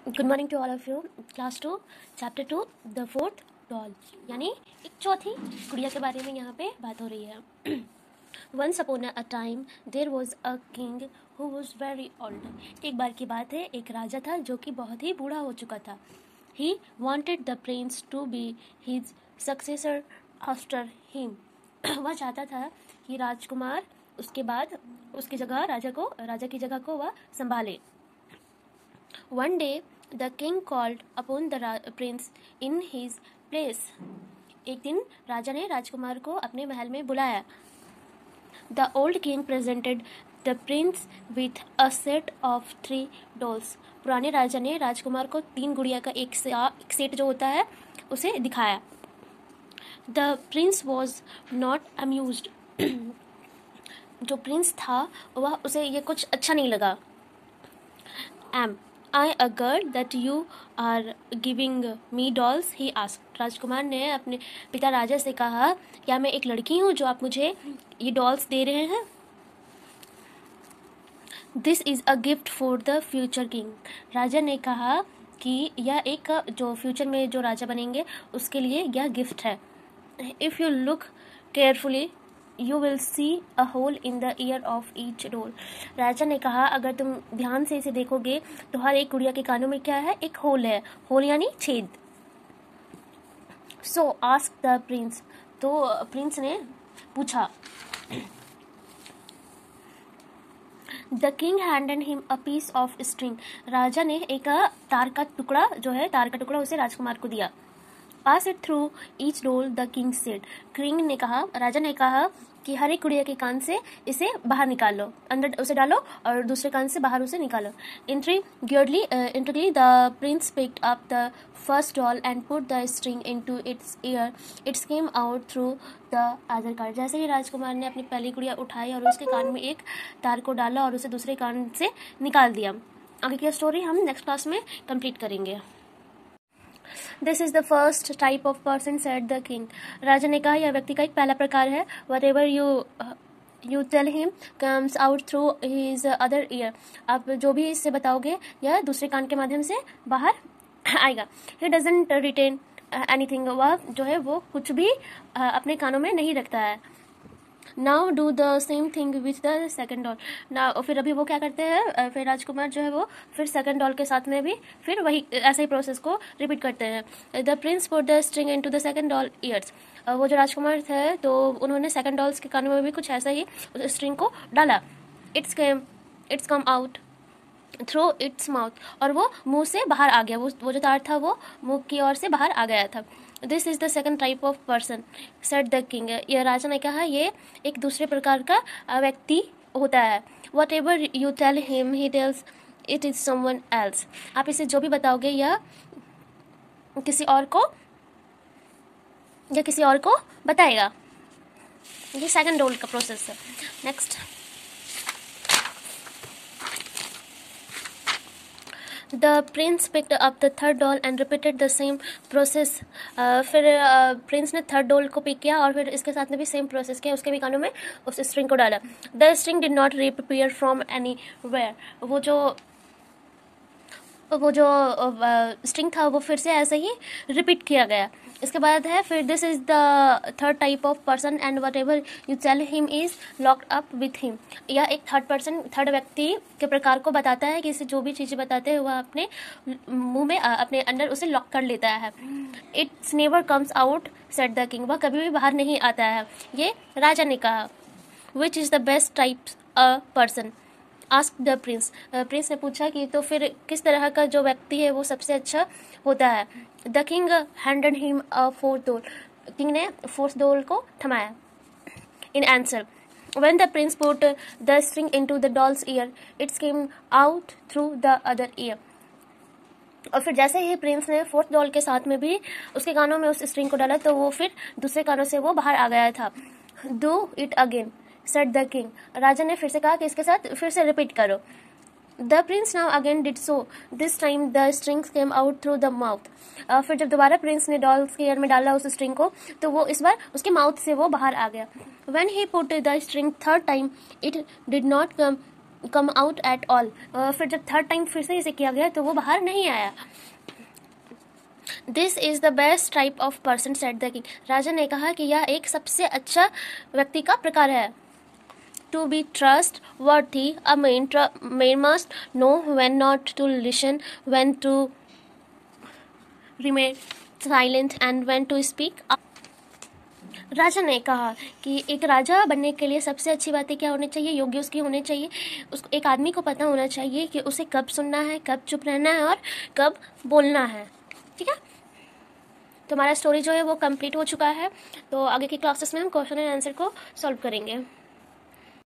Good morning to all of you. Class 2 chapter 2 the fourth doll, यानी एक चौथी गुड़िया के बारे में यहाँ पे बात हो रही है। Once upon a time there was a king who was very old. एक बार की बात है, एक राजा था जो कि बहुत ही बूढ़ा हो चुका था। He wanted the prince to be his successor after him. वह चाहता था कि राजकुमार उसके बाद उसकी जगह राजा की जगह को वह संभाले। One day, the king called upon the prince in his place. एक दिन राजा ने राजकुमार को अपने महल में बुलाया। The old king presented the prince with a set of 3 dolls. पुराने राजा ने राजकुमार को 3 गुड़िया का एक सेट जो होता है उसे दिखाया। The prince was not amused. जो प्रिंस था वह उसे ये कुछ अच्छा नहीं लगा। Am I a girl that you are giving me dolls? He asked. राजकुमार ने अपने पिता राजा से कहा, क्या मैं एक लड़की हूँ जो आप मुझे ये डॉल्स दे रहे हैं? This is a gift for the future king. राजा ने कहा कि यह एक जो फ्यूचर में जो राजा बनेंगे उसके लिए यह गिफ्ट है। If you look carefully, you will see a hole in the ear of each doll. राजा ने कहा, अगर तुम ध्यान से इसे देखोगे तो हर एक गुड़िया के कानों में क्या है? एक होल है। होल यानी छेद। So asked the prince. तो प्रिंस ने पूछा। The king handed him a piece of string. राजा ने एक तार का टुकड़ा उसे राजकुमार को दिया। Pass it through each doll, the king said. King ने कहा, राजा ने कहा कि हर एक गुड़िया के कान से इसे बाहर निकाल लो, अंदर उसे डालो और दूसरे कान से बाहर उसे निकालो। Intriguingly, the prince picked up the first doll and put the string into its ear. It came out through the other car. जैसे ही राजकुमार ने अपनी पहली गुड़िया उठाई और उसके कान में एक तार को डाला और उसे दूसरे कान से निकाल दिया। आगे की स्टोरी हम नेक्स्ट क्लास में कंप्लीट करेंगे। This is the first type of person, said the king. राजा ने कहा, यह व्यक्ति का एक पहला प्रकार है। Whatever you tell him comes out through his other ear. आप जो भी इससे बताओगे यह दूसरे कान के माध्यम से बाहर आएगा। He doesn't retain anything. वह जो है वो कुछ भी अपने कानों में नहीं रखता है। Now do the same thing with the second doll. Now फिर अभी वो क्या करते हैं, फिर राजकुमार जो है वो फिर सेकंड डॉल के साथ में भी फिर वही ऐसे ही प्रोसेस को रिपीट करते हैं। The prince put the string into the second doll ears. वो जो राजकुमार थे तो उन्होंने सेकंड डॉल्स के कानों में भी कुछ ऐसा ही उस स्ट्रिंग को डाला। It's come out through its mouth. और वो मुंह से बाहर आ गया, वो जो तार था वो मुंह की ओर से बाहर आ गया था. This is the second type of person, said the king. ये राजा ने कहा ये एक दूसरे प्रकार का व्यक्ति होता है. Whatever you tell him he tells it is someone else. आप इसे जो भी बताओगे यह किसी और को बताएगा. ये सेकंड डोल का प्रोसेस है. Next, The prince picked up the third doll and repeated the same process. फिर प्रिंस ने थर्ड डॉल को पिक किया और फिर इसके साथ में भी सेम प्रोसेस किया. उसके भी कानों में उस स्ट्रिंग को डाला. The string did not reappear from anywhere. वो जो स्ट्रिंग था वो फिर से ऐसे ही रिपीट किया गया. इसके बाद है फिर this is the third type of person and whatever you tell him is locked up with him. यह एक थर्ड व्यक्ति के प्रकार को बताता है कि इसे जो भी चीज़ें बताते हैं वह अपने मुंह में अपने अंदर उसे लॉक कर लेता है. It's never comes out, said the king. वह कभी भी बाहर नहीं आता है, ये राजा ने कहा. Which is the best type a person, ask the prince. Prince ने पूछा कि तो फिर किस तरह का जो व्यक्ति है वो सबसे अच्छा होता है. The king handed him a fourth doll. King ने फोर्थ डोल को थमाया. In answer, when the prince put the string into the doll's ear it's came out through the other ear. और फिर जैसे ही प्रिंस ने फोर्थ डॉल के साथ में भी उसके कानों में उस स्ट्रिंग को डाला तो वो फिर दूसरे कानों से वो बाहर आ गया था. Do it again, said the king. राजा ने फिर से कहा कि इसके साथ फिर से रिपीट करो. The prince now again did so. This time the strings came out through the mouth. फिर जब दोबारा प्रिंस ने डॉल्स के ईयर में डाला उस स्ट्रिंग को तो वो इस बार उसके माउथ से वो बाहर आ गया. When he put the string third time it did not come come out at all. फिर जब थर्ड टाइम फिर से इसे किया गया तो वो बाहर नहीं आया. This is the best type of person, said the king. राजा ने कहा कि यह एक सबसे अच्छा व्यक्ति का प्रकार है. To be trustworthy, a man must know when not to listen, when to remain silent, and when to speak. राजा ने कहा कि एक राजा बनने के लिए सबसे अच्छी बातें क्या होनी चाहिए, योग्य उसकी होने चाहिए. उसको, एक आदमी को पता होना चाहिए कि उसे कब सुनना है, कब चुप रहना है और कब बोलना है. ठीक है, तो हमारा स्टोरी जो है वो कंप्लीट हो चुका है. तो आगे की क्लासेस में हम क्वेश्चन एंड आंसर को सॉल्व करेंगे.